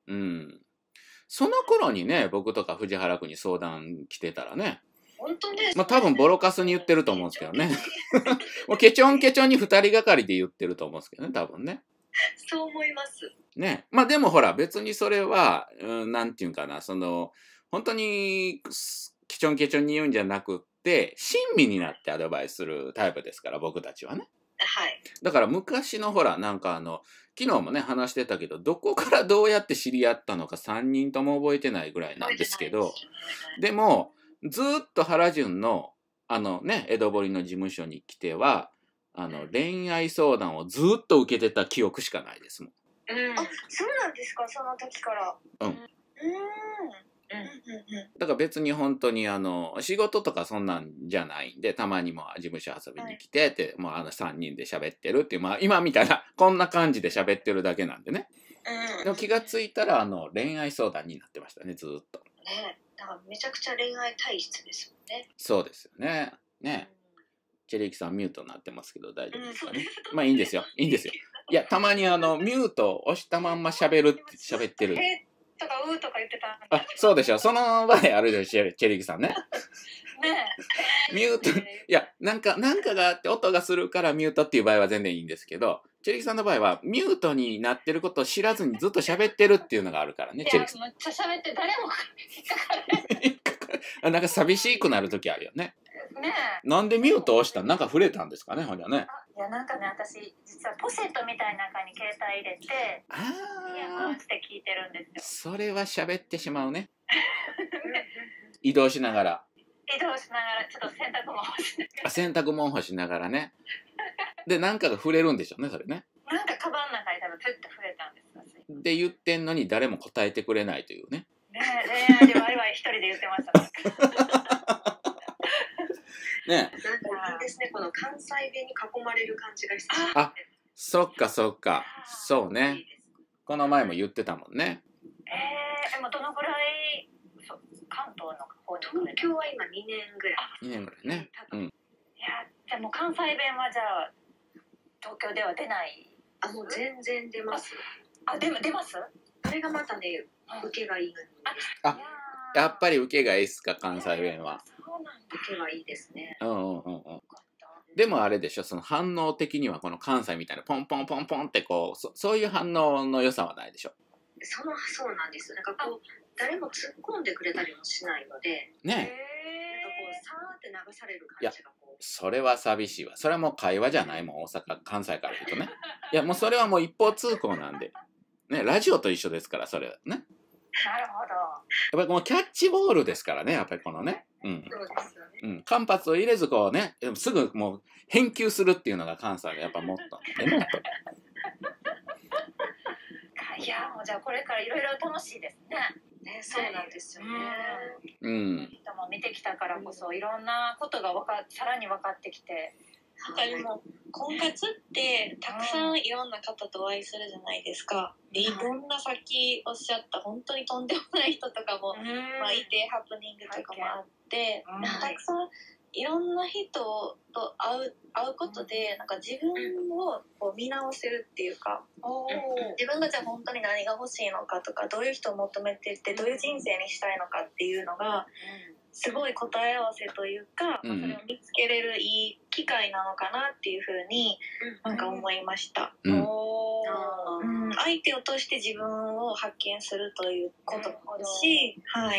うん。その頃にね、僕とか藤原君に相談来てたらね、 本当ね。 まあ多分ボロカスに言ってると思うんですけどね。もうケチョンケチョンに2人がかりで言ってると思うんですけどね、多分ね。 そう思います。 ね。まあでもほら、別にそれは、なんていうかな、本当にケチョンケチョンに言うんじゃなくって、親身になってアドバイスするタイプですから、僕たちはね。 はい。 だから昔のほら、昨日もね、話してたけど、どこからどうやって知り合ったのか3人とも覚えてないぐらいなんですけど、でも、ずーっと原潤の、江戸堀の事務所に来ては、恋愛相談をずーっと受けてた記憶しかないですもん。 あ、そうなんですか、その時から。 うん。 うん。 だから別に本当に仕事とかそんなんじゃないんで、たまにも事務所遊びに来てって、もう3人で喋ってるっていう、まあ今みたいな、こんな感じで喋ってるだけなんでね。でも気がついたら恋愛相談になってましたね、ずーっと。 ね、だからめちゃくちゃ恋愛体質ですもんね。 そうですよね。ね。チェリーキさんミュートになってますけど大丈夫ですかね。まあいいんですよ。いいんですよ。いや、たまにミュートを押したまんま喋ってる。 とかうーとか言ってた。 あ、そうでしょ。その場合あるでしょ、チェリーキさんね。 ねミュート、いや、なんかがあって音がするからミュートっていう場合は全然いいんですけど、チェリーキさんの場合はミュートになってることを知らずにずっと喋ってるっていうのがあるからね、チェリーキさん。 めっちゃ喋って誰も引っかかる。 なんか寂しくなる時あるよね。 ねなんでミュート押したん？なんか触れたんですかね、ほんじゃね。 いや、なんかね、私実はポシェットみたいな中に携帯入れてイヤホンして聞いてるんですよ。それは喋ってしまうね。移動しながらちょっと洗濯物干しながら。 洗濯物干しながらね。で、なんかが触れるんでしょうね、それね。 なんかカバンの中に多分プッと触れたんです。 で、言ってんのに誰も答えてくれないというね。 ねえ、恋愛でワイワイ一人で言ってました。ね、なんかいいですね、この関西弁に囲まれる感じがして。 あ、そっかそっか。そうね。この前も言ってたもんね。 でもどのぐらい関東の方に？東京は今2年ぐらい。 2年ぐらいね。うん。いや、でも関西弁はじゃあ東京では出ない？あ、もう全然出ます。あ、出ます？あれがまたね、受けがいいのに。 あ、やっぱり受けがいいっすか、関西弁は。 そうなんだ。受けはいいですね。 でもあれでしょ、その反応的にはこの関西みたいなポンポンポンポンってこう、そういう反応の良さはないでしょ。 そうなんですよ。なんかこう誰も突っ込んでくれたりもしないので。ね。なんかこうさーって流される感じがこう。 それは寂しいわ。それはもう会話じゃないもん、関西から言うとね。いや、もうそれはもう一方通行なんで。ね、ラジオと一緒ですから、それはね。 なるほど。 やっぱりこのキャッチボールですからね、やっぱりこのね。うん。そうですよね。うん。間髪を入れずこうね、すぐもう返球するっていうのが関西のやっぱモットーなんでね。 いや、もうじゃあこれからいろいろ楽しいですね。ね、そうなんですよね。うん。人も見てきたからこそいろんなことがさらに分かってきて。 でも婚活ってたくさんいろんな方とお会いするじゃないですか。で、いろんなさっきおっしゃった本当にとんでもない人とかも、まあ、いてハプニングとかもあって、たくさんいろんな人と会うことでなんか自分をこう見直せるっていうか、自分がじゃあ本当に何が欲しいのかとか、どういう人を求めててどういう人生にしたいのかっていうのがすごい答え合わせというか、それを見つけれるいい機会なのかなっていうふうになんか思いました。相手を通して自分を発見するということもあるし、はい。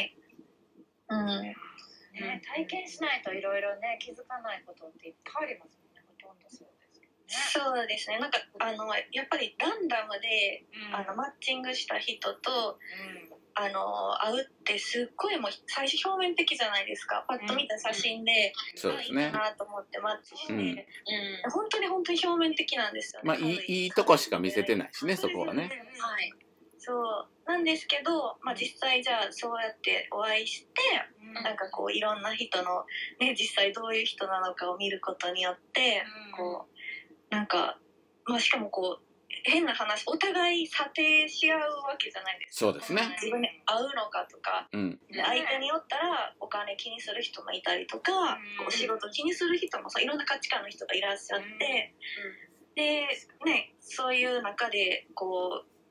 ね、体験しないといろいろね気づかないことっていっぱいありますもんね。ほとんどそうですけどね。 そうですね。なんかやっぱりランダムで、マッチングした人と、会うってすっごいもう最初表面的じゃないですか。パッと見た写真で、 そうですね。 いいなと思ってマッチして、本当に表面的なんですよね。 まあいいとこしか見せてないしね、そこはね。 はい。そうなんですけど、まあ実際じゃあそうやってお会いして、なんかこういろんな人のね実際どういう人なのかを見ることによって、こうなんかまあしかもこう変な話、お互い査定し合うわけじゃないですか。 そうですね。 自分に合うのかとか、で相手によったらお金気にする人もいたりとか、お仕事気にする人もいろんな価値観の人がいらっしゃって、でね、そういう中でこう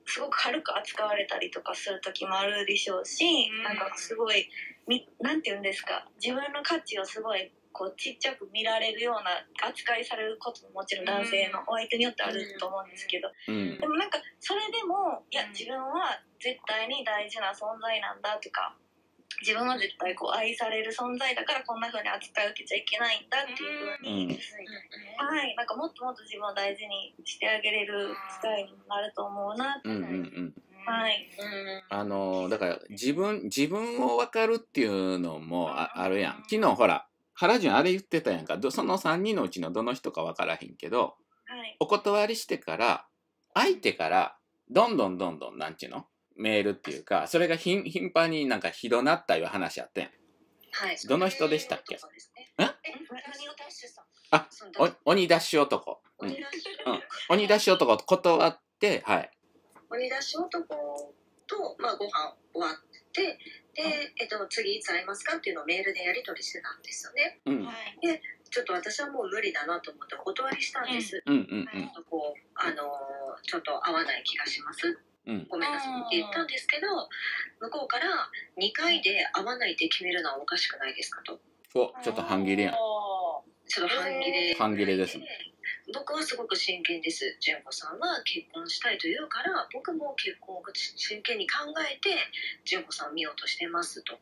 すごく軽く扱われたりとかする時もあるでしょうし、なんかすごいなんて言うんですか、自分の価値をすごいこうちっちゃく見られるような扱いされることももちろん男性のお相手によってあると思うんですけど、でもなんかそれでもいや自分は絶対に大事な存在なんだとか、自分は絶対こう愛される存在だからこんな風に扱いを受けちゃいけないんだっていう風に、はい、なんかもっともっと自分を大事にしてあげれる機会になると思うなって。はい、 だから自分を分かるっていうのもあるやん。昨日ほら原潤あれ言ってたやんか。その3人のうちのどの人か分からへんけど、 はい、 お断りしてから相手からどんどんなんちゅうのメールっていうか、それが頻繁になんかひどなったいう話あってん。 はい。 どの人でしたっけ？ 何をダッシュさん？ あ、鬼ダッシュ男。鬼ダッシュ男断って、はい。 鬼ダッシュ男と、まあ、ご飯終わって、で、次いつ会いますかっていうのをメールでやり取りしてたんですよね。で、ちょっと私はもう無理だなと思ってお断りしたんです。こう、ちょっと会わない気がします。ごめんなさいって言ったんですけど、向こうから2回で会わないって決めるのはおかしくないですかと。 ちょっと半切れやん。 ちょっと半切れですね。 僕はすごく真剣です。純子さんは結婚したいと言うから、僕も結婚を真剣に考えて純子さんを見ようとしてますと。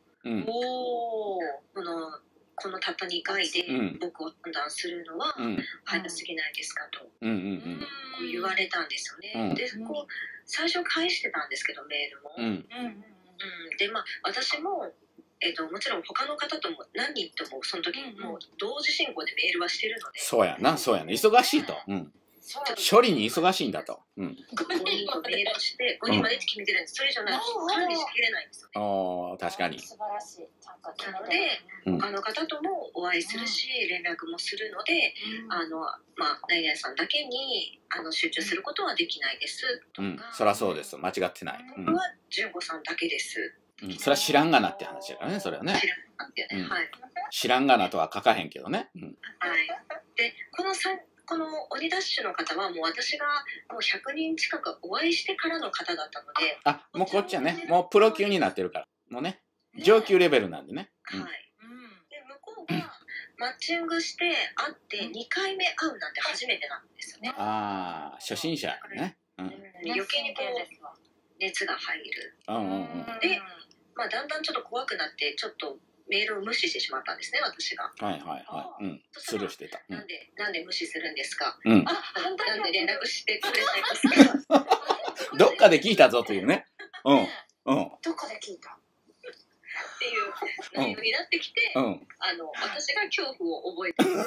このたった2回で僕を判断するのは早すぎないですかと言われたんですよね。で、こう最初返してたんですけど、メールも。で、まあ私ももちろん他の方とも何人ともその時もう同時進行でメールはしてるので、 そうやな忙しいと、処理に忙しいんだと、 5人とメールして5人までって決めてるんです。それ以上ない管理しきれないんですよね。 確かに素晴らしい。なので他の方ともお会いするし連絡もするので、まあ何々さんだけに集中することはできないですとか、 そりゃそうです、間違ってない。 僕は純子さんだけです。 それは知らんがなって話だからね、それはね。知らんがなとは書かへんけどね。 はい。で、この鬼ダッシュの方はもう私がもう100人近くお会いしてからの方だったので。 もうこっちはね、もうプロ級になってるから。もうね、上級レベルなんでね。 はい。で、向こうがマッチングして会って2回目会うなんて初めてなんですよね。 初心者ね。 余計にこう熱が入る。で、まあだんだんちょっと怖くなってちょっとメールを無視してしまったんですね、私が。 スルーしてた。 なんで無視するんですか？なんで連絡してくれないんですか？ どっかで聞いたぞというね。 どっかで聞いたっていう内容になってきて、私が恐怖を覚えてる。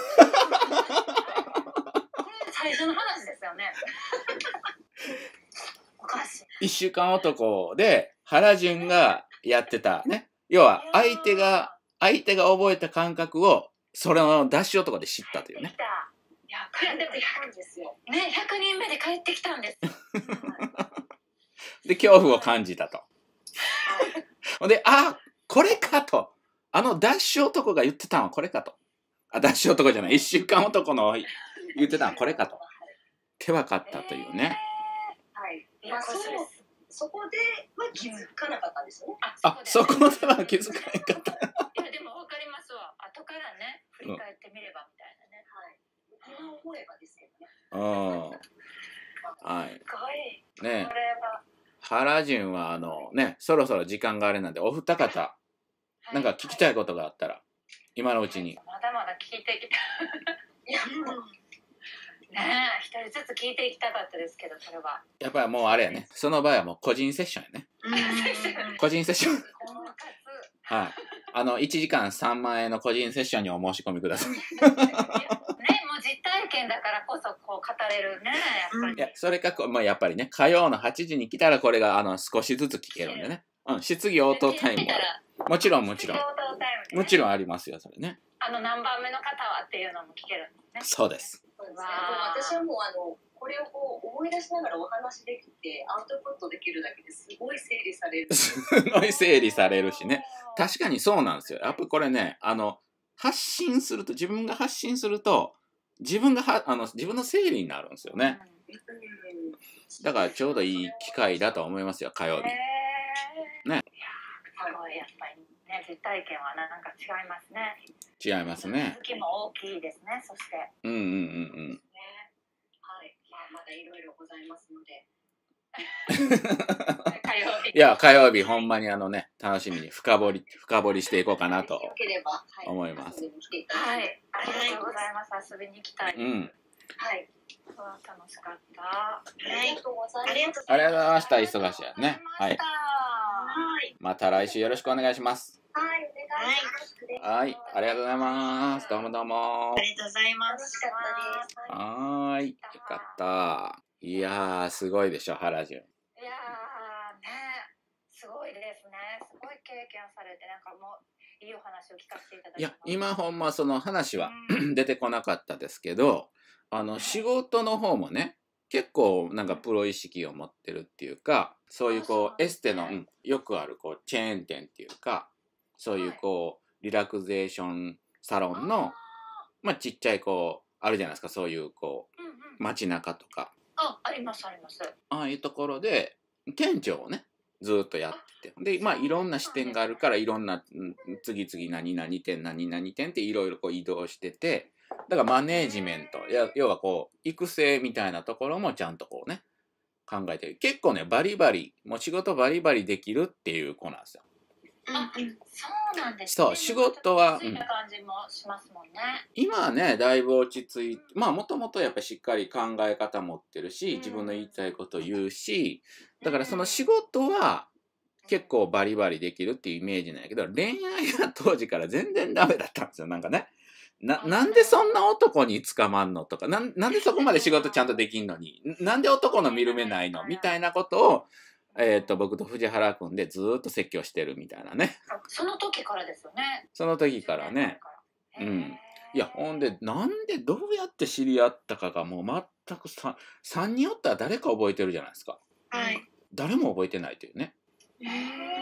最初の話ですよね。おかしい。 1週間男で原潤がやってたね。要は相手が覚えた感覚をそれのダッシュ男で知ったというね。 いや、帰ってきたんですよ。ね、100人目で帰ってきたんです。 で、恐怖を感じたと。で、これかと。ダッシュ男が言ってたのはこれかと。ダッシュ男じゃない、1週間男の言ってたのはこれかと。手分かったというね。 はい。そこでは気づかなかったんですよね。 そこでは気づかなかった。 いや、でも分かりますわ。後からね、振り返ってみればみたいなね。はい。今思えばですけどね。 はい。 すごい。 ね、原潤はね、そろそろ時間があれなんで、お二方、なんか聞きたいことがあったら、今のうちに。 まだまだ聞いていきたい。いや、もう。ねえ、一人ずつ聞いていきたかったですけど、それは。 やっぱりもうあれやね。その場合はもう個人セッションやね。個人セッション。はい。1時間3万円の個人セッションにお申し込みください。ね、もう実体験だからこそこう語れるね。 いや、それかまあ、やっぱりね、火曜の8時に来たらこれが少しずつ聞けるんでね。質疑応答タイムもちろん。もちろんありますよ、それね。 何番目の方はっていうのも聞けるんですね。 そうです。 私はもうこれをこう思い出しながらお話できてアウトプットできるだけですごい整理される。 すごい整理されるしね。確かにそうなんですよ。やっぱこれね、発信すると、自分が発信すると、自分の整理になるんですよね。 だからちょうどいい機会だと思いますよ、火曜日。ね。 いやすごいやっぱりね、実体験はなんか違いますね。 違いますね。 続きも大きいですね。そして。 はい、まだいろいろございますので。 いや、火曜日ほんまに楽しみに深掘りしていこうかなと思います。 はい、ありがとうございます。遊びに行きたい。はい。楽しかった。ありがとうございました。忙しいやね。はい。また来週よろしくお願いします。 はい、お願いします。 はい、ありがとうございます。どうもどうも。 ありがとうございます。 はい、よかった。いやー、すごいでしょ、原潤。 いやーね、すごいですね。すごい経験されて、なんかもういいお話を聞かせていただきます。 いや、今ほんまその話は出てこなかったですけど、仕事の方もね、結構なんかプロ意識を持ってるっていうか、そういうこうエステの、よくあるこうチェーン店っていうか、そういうこうリラクゼーションサロンのまあちっちゃいこうあるじゃないですか、そういうこう街中とか、 ありますあります。 ああいうところで店長をねずっとやってて、でまあいろんな視点があるからいろんな次々何々店何々店っていろいろこう移動してて、だからマネージメント要はこう育成みたいなところもちゃんとこうね考えてる。結構ねバリバリもう仕事バリバリできるっていう子なんですよ。 そうなんですね。そう、仕事は、今はねだいぶ落ち着いて、まあもともとやっぱりしっかり考え方持ってるし、自分の言いたいこと言うし、だからその仕事は結構バリバリできるっていうイメージなんやけど、恋愛が当時から全然ダメだったんですよ。なんかね、なんでそんな男に捕まんのとか、なんでそこまで仕事ちゃんとできんのに、なんで男の見る目ないのみたいなことを僕と藤原君でずっと説教してるみたいなね。 その時からですよね。 その時からね。いやほんでなんでどうやって知り合ったかがもう全く3人おったら誰か覚えてるじゃないですか。 はい。 誰も覚えてないというね。 でも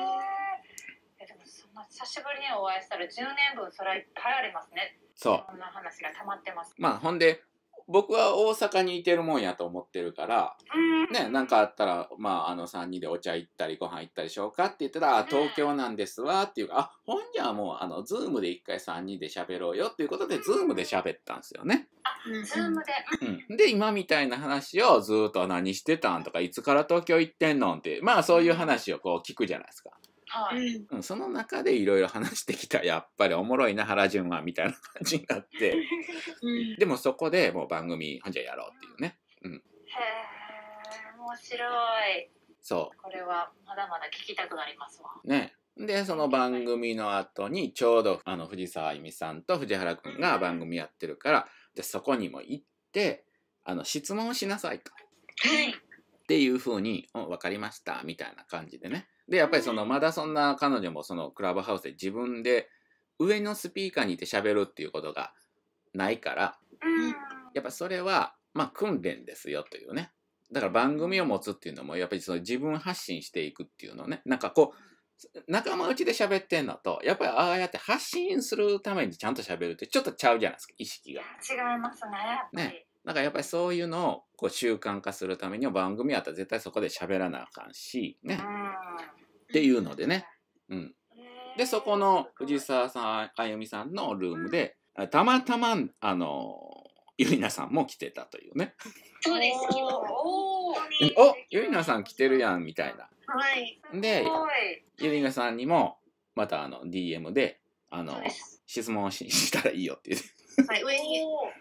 そんな久しぶりにお会いしたら10年分それはいっぱいありますね。 そう。 そんな話が溜まってます。 まあほんで僕は大阪にいてるもんやと思ってるから、ね、なんかあったら、まあ、3人でお茶行ったりご飯行ったりしようかって言ったら、東京なんですわっていうか、ほんじゃもう、ズームで一回3人で喋ろうよっていうことで、ズームで喋ったんですよね。 ズームで。 で、今みたいな話をずっと何してたんとか、いつから東京行ってんのって、まあそういう話をこう聞くじゃないですか。その中でいろいろ話してきた、やっぱりおもろいな原潤はみたいな感じになって、でもそこでもう番組じゃあやろうっていうね。 へえ、面白い。 そう。 これはまだまだ聞きたくなりますわ。 ね。でその番組の後にちょうど藤沢あゆみさんと藤原くんが番組やってるから、でそこにも行って質問しなさいと。っていう風に分かりましたみたいな感じでね。でやっぱりまだそんな彼女もそのクラブハウスで自分で上のスピーカーにいて喋るっていうことがないから、やっぱそれはまあ訓練ですよというね。だから番組を持つっていうのもやっぱり自分発信していくっていうのね、なんかこう仲間内で喋ってんのとやっぱりああやって発信するためにちゃんと喋るってちょっとちゃうじゃないですか、意識が。 違いますね。 ね。だからやっぱりそういうのをこう習慣化するためには番組やったら絶対そこで喋らなあかんしね。っていうのでね。でそこの藤沢さんあゆみさんのルームでたまたまゆりなさんも来てたというね。 そうです。 ゆりなさん来てるやんみたいな。 はい。 でゆりなさんにもまたDM で質問したらいいよって言って。 はい、上に。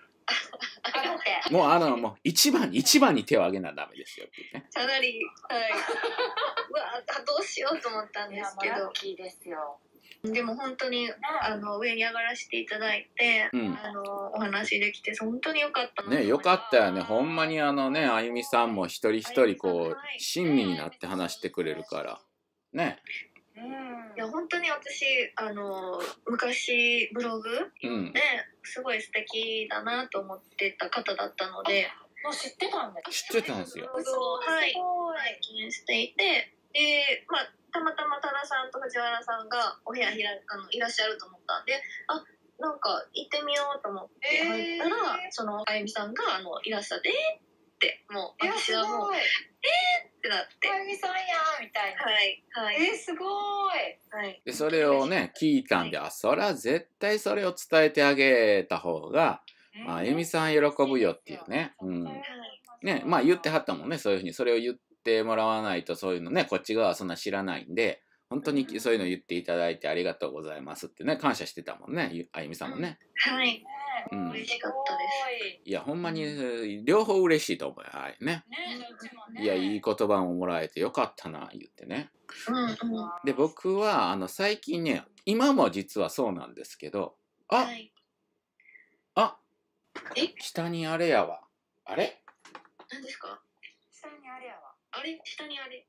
もう一番に手を挙げなダメですよって言ってね。 かなり、はい。うわ、どうしようと思ったんですけど。 ラッキーですよ。 でも本当に上に上がらせていただいて、お話できて本当に良かったね。よかったよね。ほんまにあゆみさんも一人一人こう親身になって話してくれるからね。 いや本当に私昔ブログですごい素敵だなと思ってた方だったので、 もう知ってたんですよ。 はい、拝見していて、でまあたまたま多田さんと藤原さんがお部屋いらっしゃると思ったんで、なんか行ってみようと思って入ったら、そのあゆみさんがいらっしゃってっ 、もう私はもうってなって、 あゆみさんやみたいな。 はいはい。 すごい。 はい。 でそれをね聞いたんで、あ、そりゃ絶対それを伝えてあげた方が、あゆみさん喜ぶよっていうね。うん。ね、まあ言ってはったもんね、そういうふうに。それを言ってもらわないと、そういうのね、こっち側はそんな知らないんで、本当にそういうの言っていただいてありがとうございますってね、感謝してたもんね、あゆみさんもね。 はい。 うん、 嬉しかったです。 いや、ほんまに両方嬉しいと思うよ、はいね。いや、いい言葉ももらえてよかったな、言ってね。で、僕は、最近ね、今も実はそうなんですけど、下にあれやわ。あれ？ 何ですか？ 下にあれやわ。 あれ？下にあれ？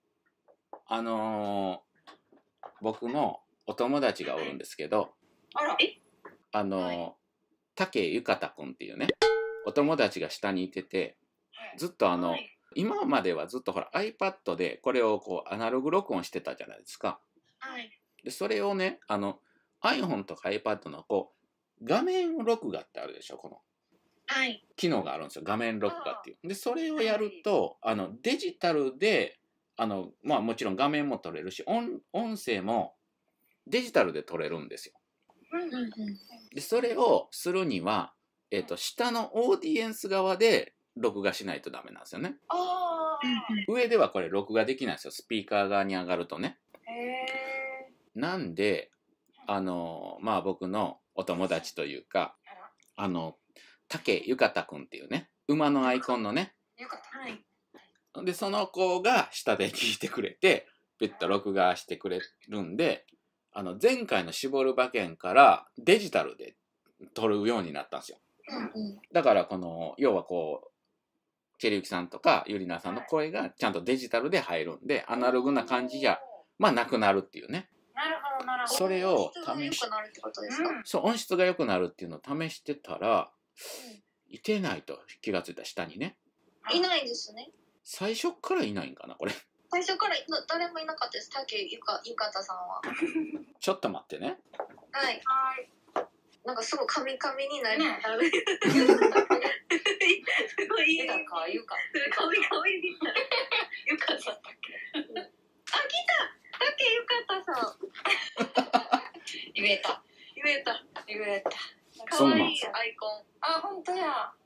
僕のお友達がおるんですけど、武ゆかたくんっていうね、お友達が下にいてて、ずっと今まではずっとほら iPad でこれをこうアナログ録音してたじゃないですか。でそれをね、iPhone とか iPad のこう画面録画ってあるでしょ、この。機能があるんですよ、画面録画っていう。でそれをやるとデジタルでまあもちろん画面も撮れるし音声もデジタルで撮れるんですよ。でそれをするには、下のオーディエンス側で録画しないとダメなんですよね。上ではこれ録画できないんですよ、スピーカー側に上がるとね。なんでまあ僕のお友達というか武ゆかたくんっていうね、馬のアイコンのね、でその子が下で聞いてくれてピュッと録画してくれるんで、前回の絞る馬券からデジタルで撮るようになったんですよ。だからこの要はこうチェリユキさんとかゆりなさんの声がちゃんとデジタルで入るんで、アナログな感じじゃまあなくなるっていうね。それを試し、そう音質が良くなるっていうのを試してたら、いてないと気がついた、下にね。 いないですね。 最初からいないんかな、これ。 最初から誰もいなかったです、武ゆかたさんは。 ちょっと待ってね。 はい。なんかすごいカミカミになります。すごいいい。カミカミになる。ゆかたさん。あ、来た。武ゆかたさん。言えた。かわいいアイコン。 あ、本当や。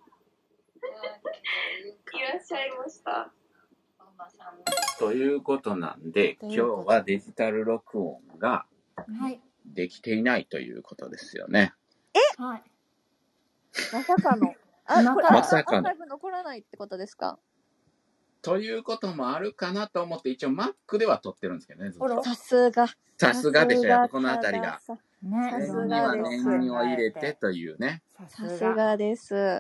いらっしゃいました。 ということなんで、今日はデジタル録音ができていないということですよね。 はい。まさかの。 まさかの。 アーカイブ残らないってことですか？ ということもあるかなと思って、一応 Mac では撮ってるんですけどね。 さすが。 さすがでしょ、やっぱこのあたりが。 ね、さすがです。 念を入れてというね。 さすがです。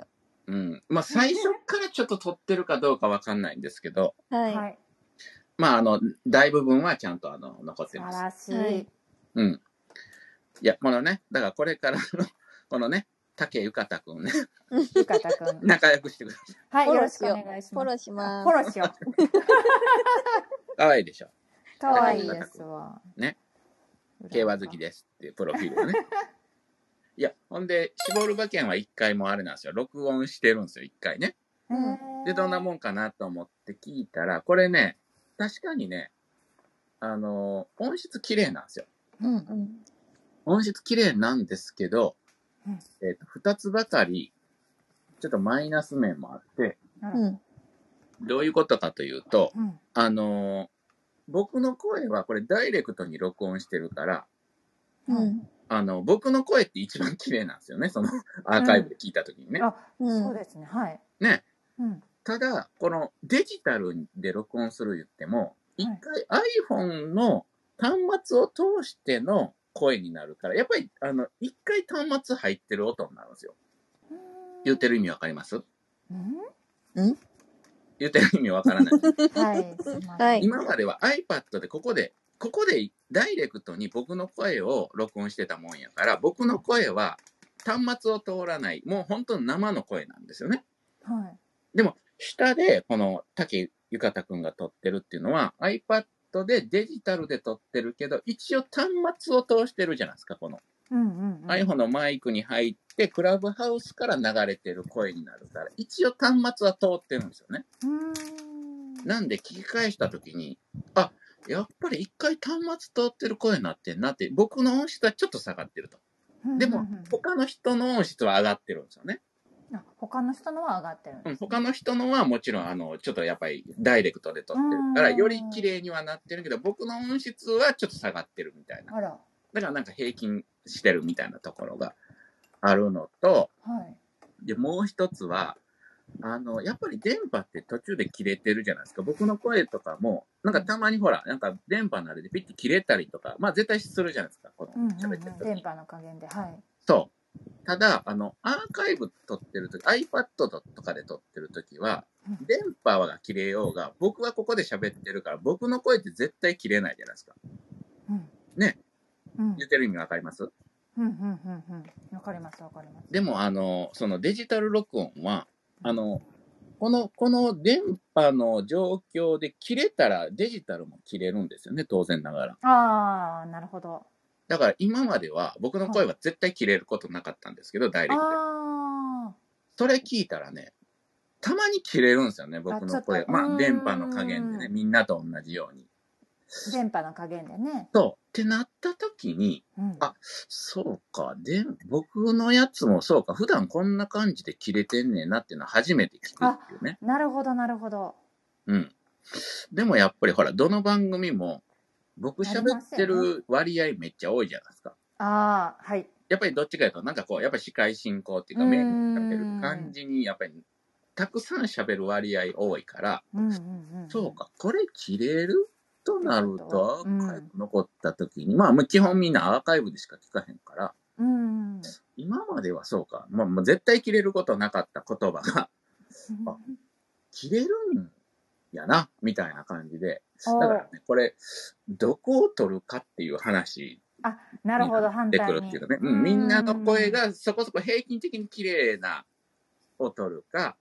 うん。まあ最初からちょっと撮ってるかどうかわかんないんですけど。 はい。 まあ大部分はちゃんと残ってます。 素晴らしい。 うん。いや、このね、だからこれからの、このね、武ゆかたくんね。 ゆかたくん。 仲良くしてください。はい、よろしくお願いします。フォローします。フォローしよう。かわいいでしょ。 かわいいですわ。 ね。競馬好きですっていうプロフィールがね。いや、ほんで、絞る馬券は一回もあれなんですよ。録音してるんですよ、一回ね。で、どんなもんかなと思って聞いたら、これね、確かにね、音質綺麗なんですよ。音質綺麗なんですけど、二つばかり、ちょっとマイナス面もあって、どういうことかというと、僕の声はこれダイレクトに録音してるから、僕の声って一番綺麗なんですよね、そのアーカイブで聞いたときにね。 そうですね、はい。 ね。ただ、このデジタルで録音する言っても、一回 iPhone の端末を通しての声になるから、やっぱり、一回端末入ってる音になるんですよ。言ってる意味わかります？言ってる意味わからない。はい。今までは iPad でここでダイレクトに僕の声を録音してたもんやから、僕の声は端末を通らない、もう本当に生の声なんですよね。はい。でも、下でこの武ゆかたくんが撮ってるっていうのは iPad でデジタルで撮ってるけど、一応端末を通してるじゃないですか、この。iPhone のマイクに入っしてクラブハウスから流れてる声になるから、一応端末は通ってるんですよね。なんで聞き返したときに、あ、やっぱり一回端末通ってる声になってんなって、僕の音質はちょっと下がってると。でも、他の人の音質は上がってるんですよね。 他の人のは上がってるんです、ね、 他の人のはもちろん、ちょっとやっぱりダイレクトで撮ってるから、より綺麗にはなってるけど、僕の音質はちょっと下がってるみたいな。だからなんか平均してるみたいなところがあるのと、で、もう一つは、やっぱり電波って途中で切れてるじゃないですか。僕の声とかも、なんかたまにほら、なんか電波のあれでピッて切れたりとか、まあ絶対するじゃないですか。この喋ってる時。 電波の加減で、 そう。ただ、アーカイブ撮ってるとき、iPad とかで撮ってるときは、電波が切れようが、僕はここで喋ってるから、僕の声って絶対切れないじゃないですか。ね。言ってる意味わかります？ わかります、わかります。 でも、そのデジタル録音は、この電波の状況で切れたらデジタルも切れるんですよね、当然ながら。 ああ、なるほど。 だから今までは僕の声は絶対切れることなかったんですけど、ダイレクトで。それ聞いたらね、たまに切れるんですよね、僕の声。まあ、電波の加減でね、みんなと同じように。 電波の加減でね。 そう。ってなった時に、あ、そうか、僕のやつもそうか、普段こんな感じで切れてんねんなっていうのは初めて聞くっていうね。 なるほど、なるほど。 でもやっぱりほら、どの番組も、僕喋ってる割合めっちゃ多いじゃないですか。やっぱりどっちかというと、なんかこう、やっぱり司会進行っていうか、メインで喋る感じに、やっぱり、たくさん喋る割合多いから、そうか、これ切れるとなると、アーカイブ残った時に、まあ、基本みんなアーカイブでしか聞かへんから、今まではそうか、まあ、絶対切れることなかった言葉が、切れるんやな、みたいな感じで。だからね、これ、どこを取るかっていう話なるほど、 反対に。ってくるっていうかね。みんなの声がそこそこ平均的に綺麗なを取るか、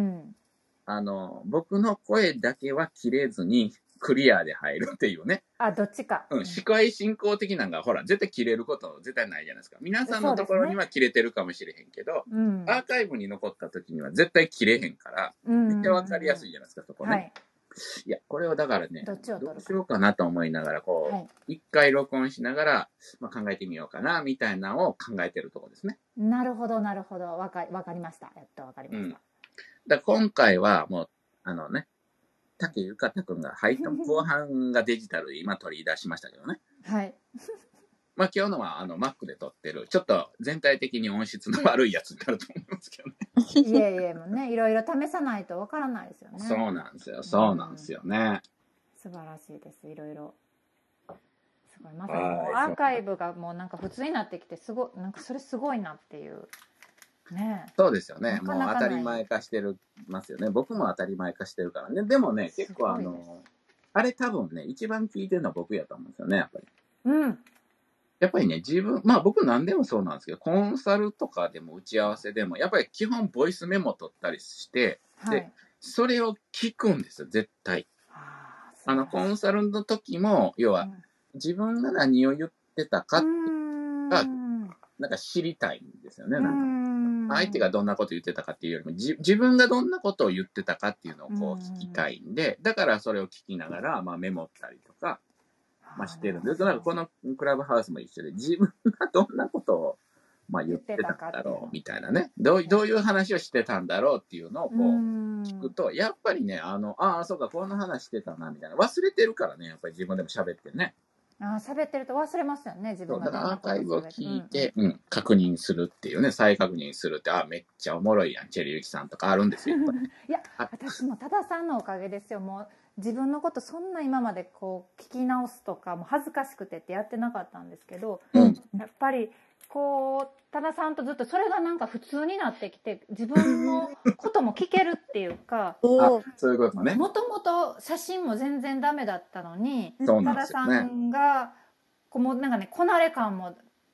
僕の声だけは切れずにクリアで入るっていうね。 どっちか。 司会進行的なのが、ほら、絶対切れること絶対ないじゃないですか。皆さんのところには切れてるかもしれへんけど、アーカイブに残った時には絶対切れへんから、めっちゃわかりやすいじゃないですか、そこね。いや、これをだからね、どうしようかなと思いながら、こう、一回録音しながら、まあ、考えてみようかな、みたいなのを考えてるところですね。 なるほど、なるほど。わかりました。やっとわかりました。 だ今回はもう、竹ゆかたくんが入った後半がデジタルで今取り出しましたけどね。まあ今日のはMac で撮ってる、ちょっと全体的に音質の悪いやつになると思いますけどね。 いえいえ、もうね、いろいろ試さないとわからないですよね。 そうなんですよ、そうなんですよね。 素晴らしいです、いろいろ。すごい、まさにアーカイブがもうなんか普通になってきて、すごい、なんかそれすごいなっていう。ね、 そうですよね。もう当たり前化してますよね。僕も当たり前化してるからね。でもね、結構あれ多分ね、一番聞いてるのは僕やと思うんですよね、やっぱり。やっぱりね、まあ僕何でもそうなんですけど、コンサルとかでも打ち合わせでも、やっぱり基本ボイスメモ取ったりして、で、それを聞くんですよ、絶対。コンサルの時も、要は、自分が何を言ってたかっていうか、なんか知りたいんですよね、なんか。相手がどんなこと言ってたかっていうよりも、自分がどんなことを言ってたかっていうのをこう聞きたいんで、だからそれを聞きながら、まあメモったりとか、まあしてるんで、だからこのクラブハウスも一緒で、自分がどんなことを、まあ言ってたんだろう、みたいなね。どういう話をしてたんだろうっていうのをこう聞くと、やっぱりね、そうか、こんな話してたな、みたいな。忘れてるからね、やっぱり自分でも喋ってね。 喋ってると忘れますよね、自分が。 だからアーカイブを聞いて、確認するっていうね、再確認するって、めっちゃおもろいやん、チェリーゆきさんとかあるんですよ。 いや、私も多田さんのおかげですよ。もう自分のことそんな今までこう聞き直すとかも恥ずかしくてってやってなかったんですけど、やっぱりこう多田さんとずっとそれがなんか普通になってきて、自分のことも聞けるっていうかそういうことね。 もともと写真も全然ダメだったのに、 多田さんがこうもうなんかね、こなれ感も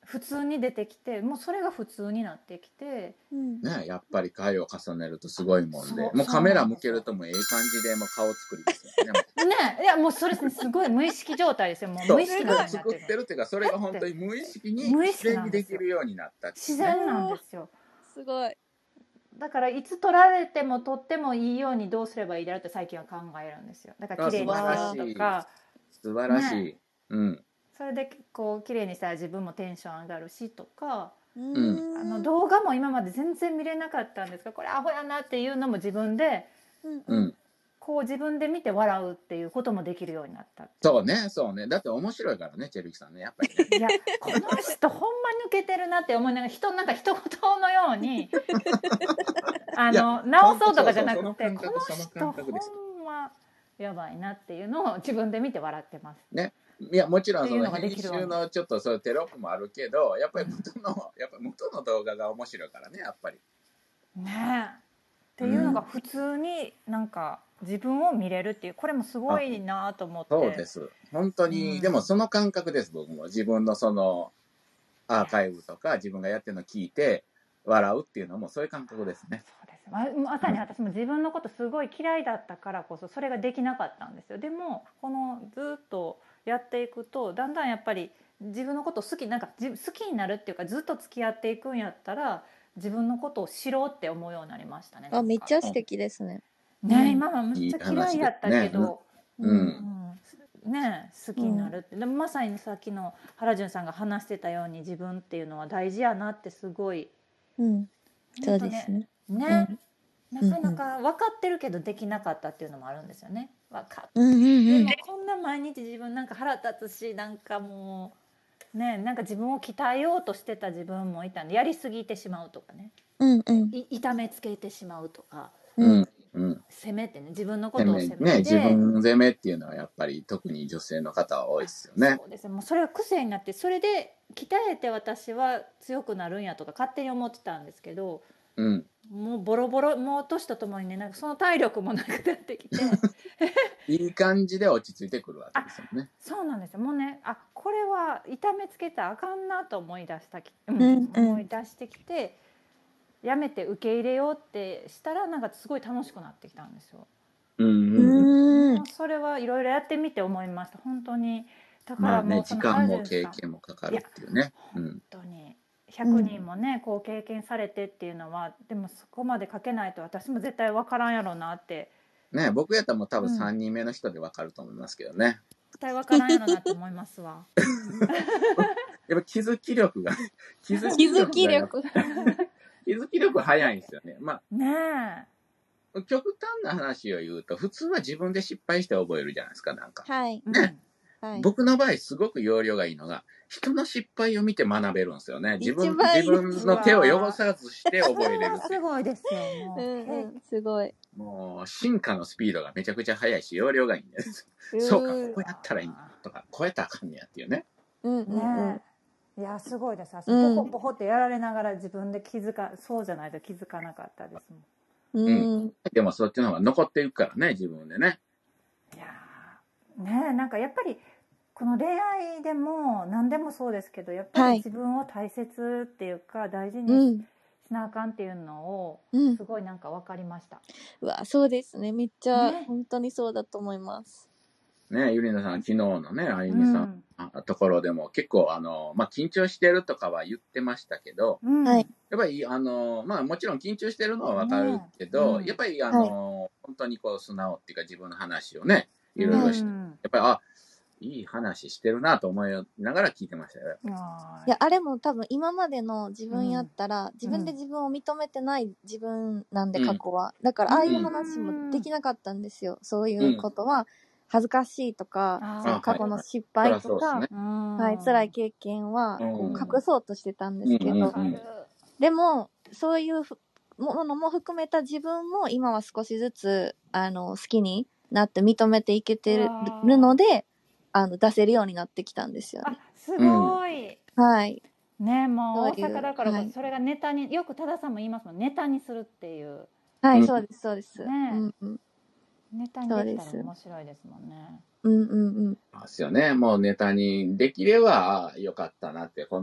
普通に出てきて、もうそれが普通になってきて、 ね、やっぱり回を重ねるとすごいもんで、もうカメラ向けるともうええ感じでもう顔作りですよね。 ね、いやもうそれすごい無意識状態ですよ。もう無意識が作ってるっていうか、それが本当に無意識に自然にできるようになったっていうね。 自然なんですよ。 すごい。 だからいつ撮られても撮ってもいいようにどうすればいいだろうって最近は考えるんですよ。だから綺麗にするとか。 素晴らしい。 ね、 うん。 それでこう綺麗にしたら自分もテンション上がるしとか、 動画も今まで全然見れなかったんですが、これアホやなっていうのも自分で、こう自分で見て笑うっていうこともできるようになった。 そうね、そうね。だって面白いからね、チェルキさんね、やっぱりね。 いや、この人ほんま抜けてるなって思いながら、なんか人事のように直そうとかじゃなくて、この人ほんまやばいなっていうのを自分で見て笑ってます。 ね。いや、もちろんその編集のちょっとそういうテロップもあるけど、やっぱり元の動画が面白いからね、やっぱり。 ねえ。っていうのが普通になんか自分を見れるっていう、これもすごいなと思って。 そうです。本当に、でもその感覚です、僕も。自分のそのアーカイブとか自分がやってるのを聞いて笑うっていうのもそういう感覚ですね。 そうです。まさに私も自分のことすごい嫌いだったからこそそれができなかったんですよ。でもこのずっとやっていくとだんだんやっぱり自分のこと好きになるっていうか、ずっと付き合っていくんやったら自分のことを知ろうって思うようになりましたね。 めっちゃ素敵ですね。 ね、今はめっちゃ嫌いやったけど、ね、好きになるって、でもまさにさっきの原潤さんが話してたように自分っていうのは大事やなってすごい、 そうですね。 なかなか分かってるけどできなかったっていうのもあるんですよね。分かってでもこんな毎日自分なんか腹立つし、なんかもうね、なんか自分を鍛えようとしてた自分もいたんで、やりすぎてしまうとかね、痛めつけてしまうとか、責めてね、自分のことを責めてね、自分責めっていうのはやっぱり特に女性の方は多いですよね。 そうです。もうそれが癖になって、それで鍛えて私は強くなるんやとか勝手に思ってたんですけど、もうボロボロ、もう年とともにね、なんかその体力もなくなってきていい感じで落ち着いてくるわけですよね。 そうなんですよ。もうね、これは痛めつけたらあかんなと思い出してきて、やめて受け入れようってしたらなんかすごい楽しくなってきたんですよ。それはいろいろやってみて思いました。本当に。だからもう時間も経験もかかるっていうね。 本当に100人もね、こう経験されてっていうのは、でもそこまで書けないと私も絶対分からんやろうなってね、僕やったらもう多分3人目の人で分かると思いますけどね。 絶対分からんやろうなって思いますわ。 やっぱ気づき力早いんですよね。極端な話を言うと、普通は自分で失敗して覚えるじゃないですか、なんか。僕の場合すごく要領がいいのが、人の失敗を見て学べるんですよね。自分の手を汚さずして覚えれる。 すごいですよ。 すごい。 もう進化のスピードがめちゃくちゃ速いし、要領がいいんです。そうか、こうやったらいいんだとか、こうやったらあかんねやっていうね。 いや、すごいです。ポコポコってやられながら自分でそうじゃないと気づかなかったですもん。でもそっちの方が残っていくからね、自分でね。 いやね、なんかやっぱりこの恋愛でも何でもそうですけど、やっぱり自分を大切っていうか大事にしなあかんっていうのをすごいなんか分かりました。 そうですね。めっちゃ本当にそうだと思います。 ね、ゆりなさん昨日のね、あゆみさんのところでも結構緊張してるとかは言ってましたけど、やっぱりもちろん緊張してるのは分かるけど、やっぱり本当にこう素直っていうか自分の話をね、いろいろして、やっぱりいい話してるなと思いながら聞いてましたよ。 いや、あれも多分今までの自分やったら、自分で自分を認めてない自分なんで、過去は。だからああいう話もできなかったんですよ。そういうことは恥ずかしいとか、その過去の失敗とか、辛い経験はこう隠そうとしてたんですけど、でもそういうものも含めた自分も今は少しずつ好きになって認めていけてるので、出せるようになってきたんですよね。 すごい。ね、もう大阪だからそれがネタに、よく多田さんも言いますもん、ネタにするっていう。 そうですそうです。 ネタにできたら面白いですもんね。 ですよね。もうネタにできればよかったなって、この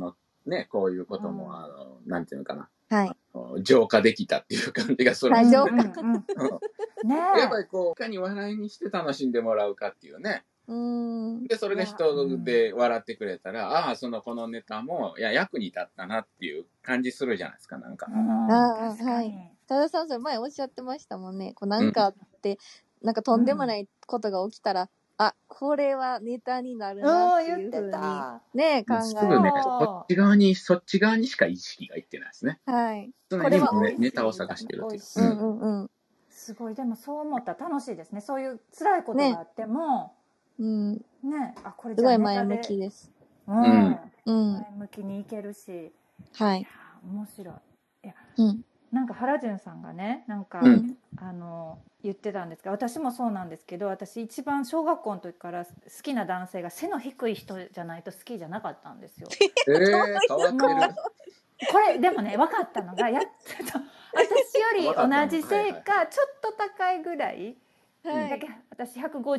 ね、こういうことも、なんていうのかな。 はい。 浄化できたっていう感じがする。 浄化。 ね、やっぱりこう、いかに笑いにして楽しんでもらうかっていうね。で、それが人で笑ってくれたら、ああ、このネタも、役に立ったなっていう感じするじゃないですか、なんか。 はい。多田さん、それ前おっしゃってましたもんね。こうなんかあって、なんかとんでもないことが起きたら、あ、これはネタになるなっていうふうにね、考える。 すぐね、そっち側にしか意識がいってないですね。 はい。 常にネタを探してるっていう。 すごい、でもそう思ったら楽しいですね。そういう辛いことがあっても、ね、あ、これすごい前向きです。 前向きにいけるし、 はい。 面白い。いや、なんか原潤さんがね、なんか、言ってたんですが、私もそうなんですけど、私一番小学校の時から好きな男性が背の低い人じゃないと好きじゃなかったんですよ。 変わってる。 これでもね、分かったのが、私より同じ背かちょっと高いぐらい、だけ私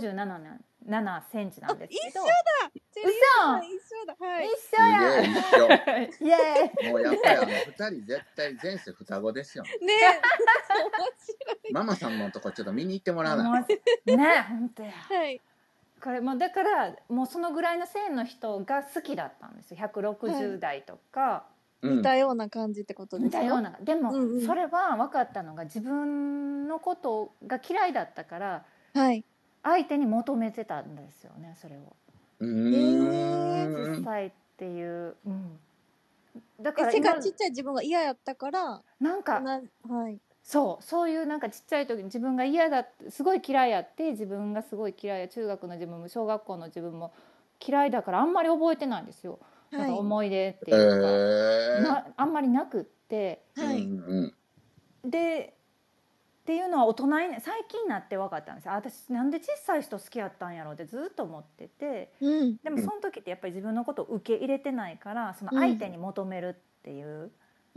157センチなんですけど。 一緒だ。はい。 一緒や。 イエーイ。もうやっぱり2人絶対前世双子ですよ。 ね。 ママさんのとこちょっと見に行ってもらわない。 ね、本当や。 はい。 これもだからもうそのぐらいの背の人が好きだったんですよ。160代とか。 似たような感じってことですか？ 似たような。でもそれは分かったのが、自分のことが嫌いだったから、相手に求めてたんですよね、それを。小さいっていう、 だから背がちっちゃい自分が嫌やったから、 なんか、そういうなんかちっちゃい時に自分が嫌だって、すごい嫌いやって、自分がすごい嫌いや、中学の自分も小学校の自分も嫌いだからあんまり覚えてないんですよ。なんか思い出っていうか、あんまりなくって、でっていうのは大人に最近になって分かったんですよ。私なんで小さい人好きやったんやろうってずっと思ってて、でもその時ってやっぱり自分のことを受け入れてないから、その相手に求めるっていう、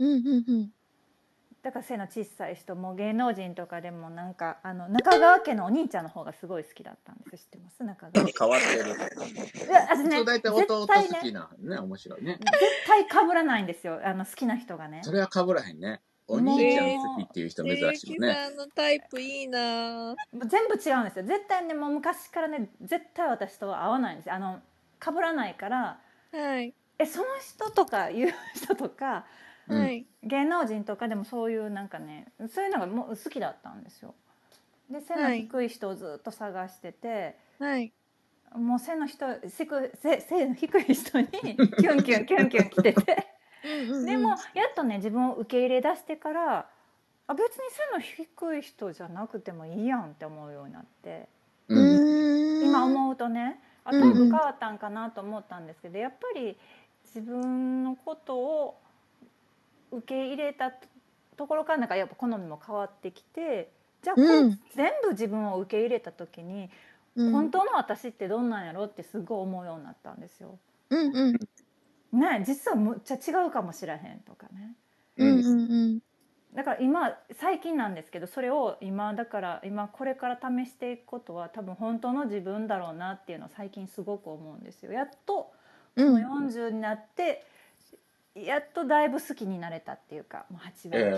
だから背の小さい人も芸能人とかでも、なんか中川家のお兄ちゃんの方がすごい好きだったんです。知ってます？中川家変わってる。普通大体弟好きなね、面白いね。 絶対被らないんですよ、好きな人がね。 それは被らへんね。お兄ちゃん好きっていう人珍しいよね。 さんのタイプいいな。 全部違うんですよ。絶対ね、もう昔からね、絶対私とは合わないんですよ。被らないから。その人とかいう人とか、芸能人とかでもそういうなんかね、そういうのがもう好きだったんですよ。で、背の低い人をずっと探してて、もう背の低い人にキュンキュンキュンキュン来てて。でもやっとね、自分を受け入れ出してから、別に背の低い人じゃなくてもいいやんって思うようになって、今思うとね、タイプ変わったんかなと思ったんですけど、やっぱり自分のことを受け入れたところから、なんかやっぱ好みも変わってきて、じゃあ全部自分を受け入れた時に、本当の私ってどんなんやろってすごい思うようになったんですよ。ね、実はむっちゃ違うかもしれへんとかね。だから最近なんですけど、それを今これから試していくことは、多分本当の自分だろうなっていうのを最近すごく思うんですよ。やっとこの40になって、やっとだいぶ好きになれたっていうか、もう8割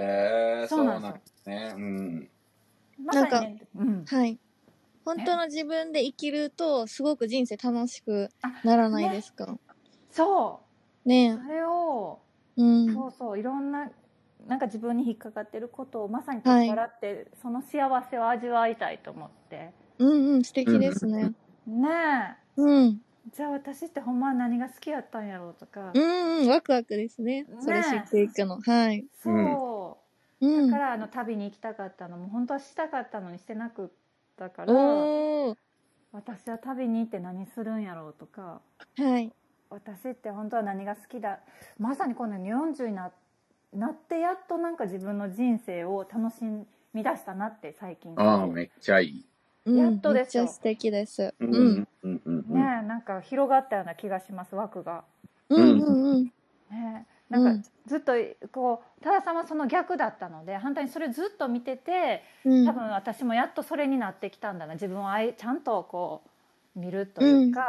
9割。そうなんですね。 まさにね、本当の自分で生きるとすごく人生楽しくならないですか？ そうね、それを、そういろんな、なんか自分に引っかかってることをまさに取っ払って、その幸せを味わいたいと思って。 素敵ですね。 ねえ。じゃあ私ってほんまは何が好きやったんやろうとか。 ワクワクですね。それ知っていくの。 そう。だから旅に行きたかったのも本当はしたかったのにしてなくったから、私は旅に行って何するんやろうとか。私って本当は何が好きだ。まさにこの40になってやっとなんか自分の人生を楽しみ出したなって最近。 めっちゃいい。 やっとですよ。 めっちゃ素敵です。 ね、なんか広がったような気がします、枠が。ね、なんかずっとこう、多田さんはその逆だったので、反対にそれずっと見てて、多分私もやっとそれになってきたんだな。自分をちゃんとこう見るというか。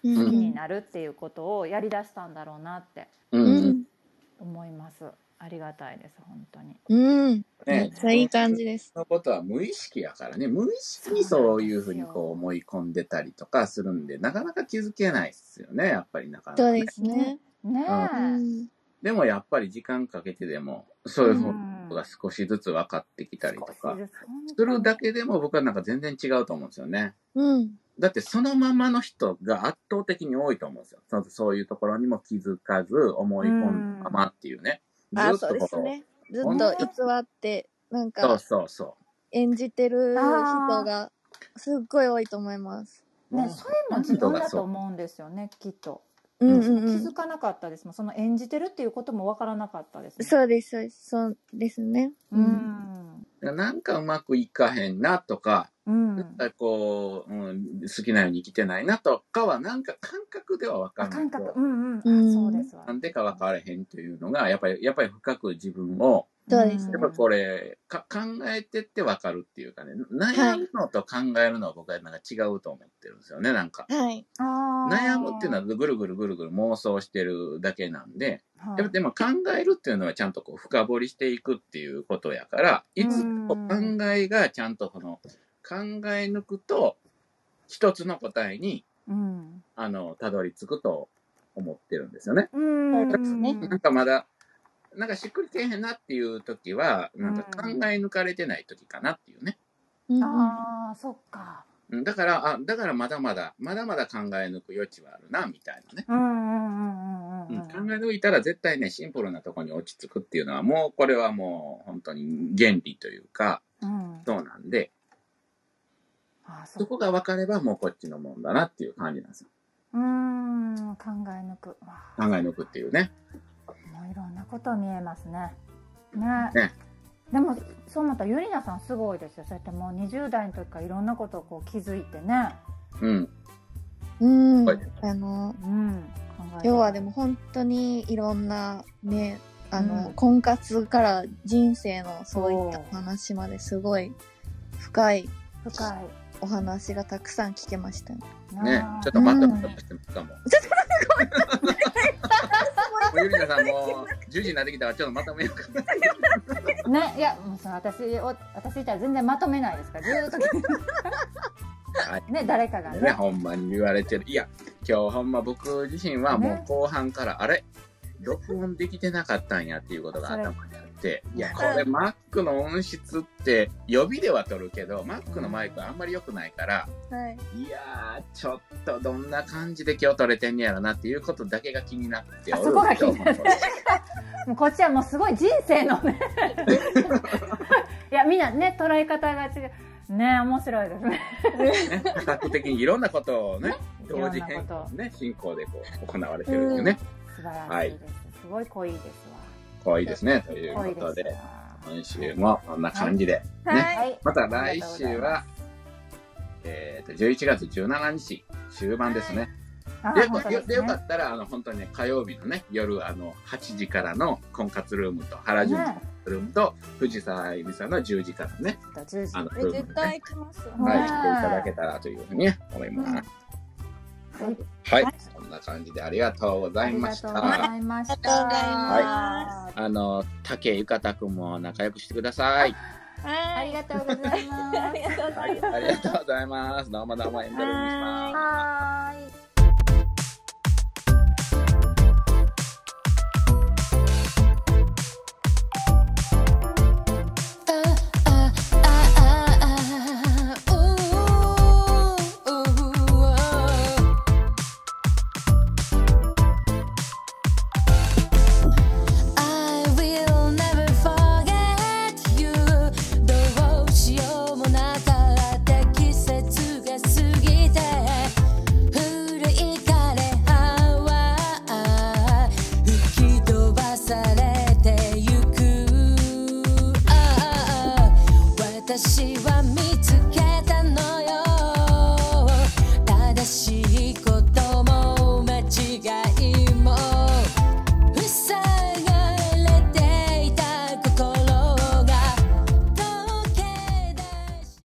好きになるっていうことをやりだしたんだろうなって思います。ありがたいです本当に。 めっちゃいい感じです。 そのことは無意識やからね、無意識にそういうふうにこう思い込んでたりとかするんで、なかなか気づけないですよね、やっぱりなかなか、 そうですね。 でもやっぱり時間かけてでもそういうことが少しずつ分かってきたりとかするだけでも、僕はなんか全然違うと思うんですよね。だってそのままの人が圧倒的に多いと思うんですよ。そういうところにも気づかず思い込んだままっていうね。 ずっとそうですね。ずっと偽ってなんか演じてる人がすっごい多いと思います。 ね、それも自分だと思うんですよね、きっと。気づかなかったですもん。その演じてるっていうこともわからなかったですね。 そうです、そうですね。 なんかうまくいかへんなとか、こう、好きなように生きてないなとかはなんか感覚では分かんないけど、 そうですわ。 なんでか分からへんというのがやっぱり深く自分をそうですね。 やっぱこれ考えてって分かるっていうかね、悩むのと考えるのは僕はなんか違うと思ってるんですよね。なんか、悩むっていうのはぐるぐる妄想してるだけなんで、でも考えるっていうのはちゃんとこう深掘りしていくっていうことやから、いつも考えがちゃんとこの考え抜くと一つの答えにたどり着くと思ってるんですよね。なんかまだなんかしっくりけえへんなっていう時はなんか考え抜かれてない時かなっていうね。 そっか。 だからまだまだ考え抜く余地はあるなみたいなね。考え抜いたら絶対ねシンプルなところに落ち着くっていうのはもうこれはもう本当に原理というか、そうなんで、そこが分かればもうこっちのもんだなっていう感じなんですよ。 考え抜くっていうね。 もういろんなこと見えますね。でもそう思ったらゆりなさんすごいですよ。そうやってもう20代の時からいろんなことをこう気づいてね。 要はでも本当にいろんなね、婚活から人生のそういった話まですごい深いお話がたくさん聞けましたね。ちょっと待ってもらってもいいかも。ゆりなさんも10時になってきたらちょっとまとめようかな。ね、いやもう私いたら全然まとめないですからずっとね、誰かがねほんまに言われてる。いや今日ほんま僕自身はもう後半からあれ録音できてなかったんやっていうことが頭にあって、いやこれ Mac の音質って予備では撮るけど Mac のマイクあんまり良くないから、いやちょっとどんな感じで今日撮れてんねやろなっていうことだけが気になっておる。 そこが気になってもうこっちはもうすごい人生のねいやみんなね捉え方が違うね、面白いですね多角的にいろんなことをね同時変更ね進行でこう行われてるんでね、 素晴らしいです、すごい濃いですわ。 濃いですねということで今週もこんな感じで、また来週は11月17日終盤ですね。でよかったら本当にね火曜日のね夜8時からの婚活ルームと原純ルームと藤沢あゆみさんの10時からね絶対来ます。 来ていただけたらというふうに思います。はい、そんな感じでありがとうございました。竹ゆかたくんも仲良くしてください。 ありがとうございます。 ありがとうございます。どうもエンドルームします。 私